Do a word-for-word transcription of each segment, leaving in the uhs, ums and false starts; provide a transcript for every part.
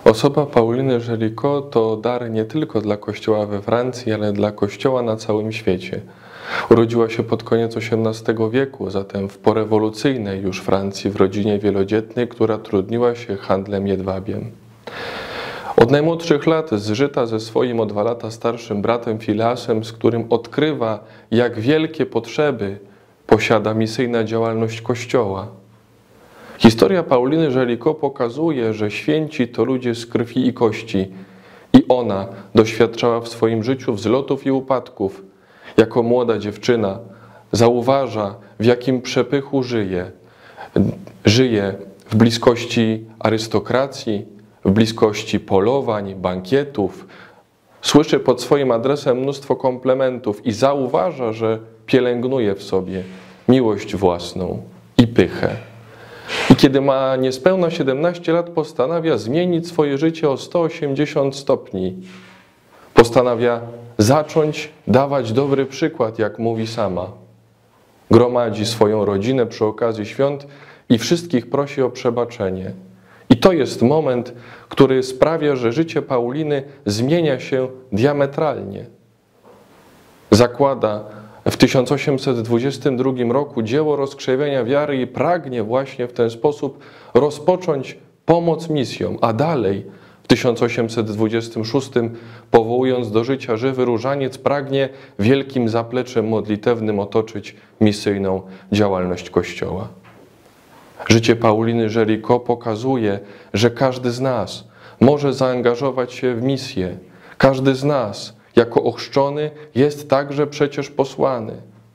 Osoba Pauliny Jaricot to dar nie tylko dla Kościoła we Francji, ale dla Kościoła na całym świecie. Urodziła się pod koniec osiemnastego wieku, zatem w porewolucyjnej już Francji, w rodzinie wielodzietnej, która trudniła się handlem jedwabiem. Od najmłodszych lat zżyta ze swoim o dwa lata starszym bratem Fileasem, z którym odkrywa, jak wielkie potrzeby posiada misyjna działalność Kościoła. Historia Pauliny Jaricot pokazuje, że święci to ludzie z krwi i kości i ona doświadczała w swoim życiu wzlotów i upadków. Jako młoda dziewczyna zauważa, w jakim przepychu żyje. Żyje w bliskości arystokracji, w bliskości polowań, bankietów. Słyszy pod swoim adresem mnóstwo komplementów i zauważa, że pielęgnuje w sobie miłość własną i pychę. I kiedy ma niespełna siedemnaście lat, postanawia zmienić swoje życie o sto osiemdziesiąt stopni. Postanawia zacząć dawać dobry przykład, jak mówi sama. Gromadzi swoją rodzinę przy okazji świąt i wszystkich prosi o przebaczenie. I to jest moment, który sprawia, że życie Pauliny zmienia się diametralnie. Zakłada w tysiąc osiemset dwudziestym drugim roku dzieło rozkrzewienia wiary i pragnie właśnie w ten sposób rozpocząć pomoc misjom, a dalej w tysiąc osiemset dwudziestym szóstym, powołując do życia żywy różaniec, pragnie wielkim zapleczem modlitewnym otoczyć misyjną działalność Kościoła. Życie Pauliny Jaricot pokazuje, że każdy z nas może zaangażować się w misję. Każdy z nas jako ochrzczony jest także przecież posłany.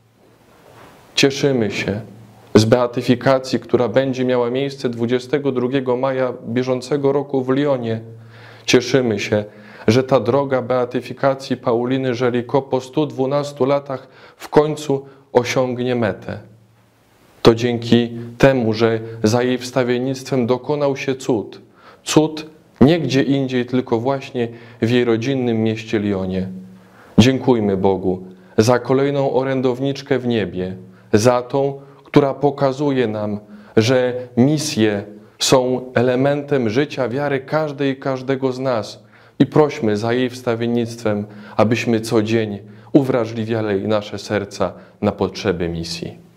Cieszymy się z beatyfikacji, która będzie miała miejsce dwudziestego drugiego maja bieżącego roku w Lyonie. Cieszymy się, że ta droga beatyfikacji Pauliny Jaricot po stu dwunastu latach w końcu osiągnie metę. To dzięki temu, że za jej wstawiennictwem dokonał się cud. Cud nie gdzie indziej, tylko właśnie w jej rodzinnym mieście Lyonie. Dziękujmy Bogu za kolejną orędowniczkę w niebie, za tą, która pokazuje nam, że misje są elementem życia wiary każdej i każdego z nas. I prośmy za jej wstawiennictwem, abyśmy co dzień uwrażliwiali nasze serca na potrzeby misji.